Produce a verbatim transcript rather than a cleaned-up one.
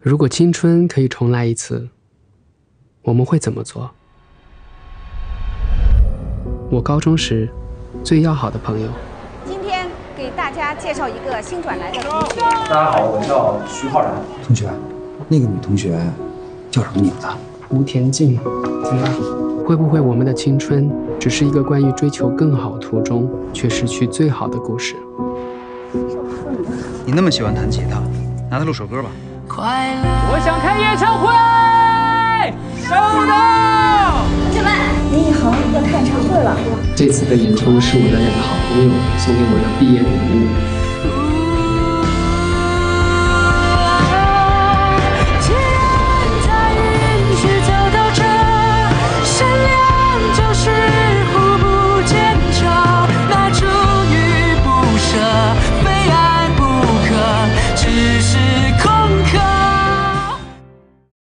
如果青春可以重来一次，我们会怎么做？我高中时最要好的朋友。 今天给大家介绍一个新转来的同学。 大家好，我叫徐浩然。 同学，那个女同学叫什么名字？ 吴田静。怎么了？会不会我们的青春只是一个关于追求更好途中却失去最好的故事？ 你那么喜欢弹吉他，拿它录首歌吧。 我想开演唱会，收到。 同学们，林以恒要开演唱会了。 这次的演出是我的两个好朋友送给我的毕业礼物。